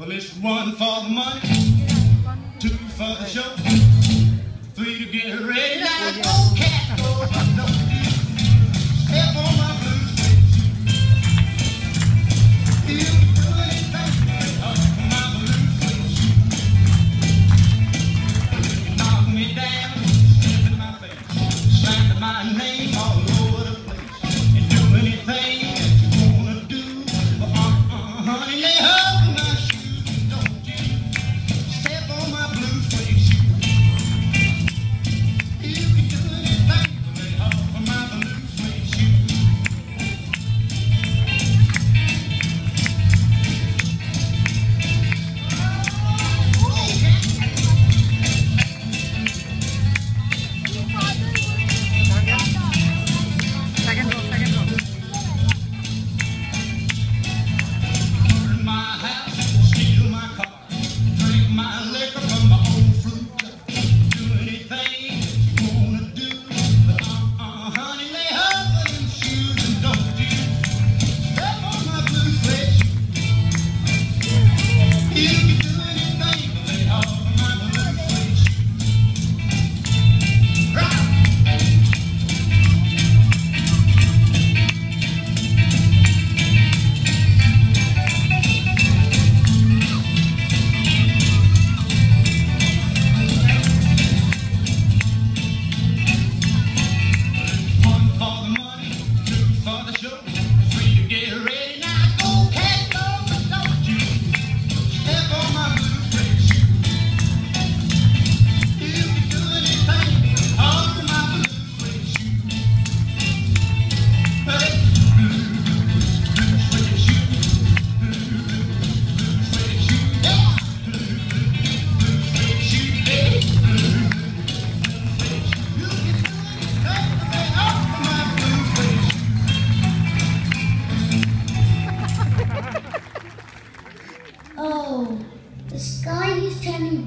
Well, it's 1 for the money, 2 for the show, 3 to get ready. Now go, cat, go, no. Step on my blue suede shoe. You can do anything on my blue suede shoe. Knock me down, step in my face, slander my name all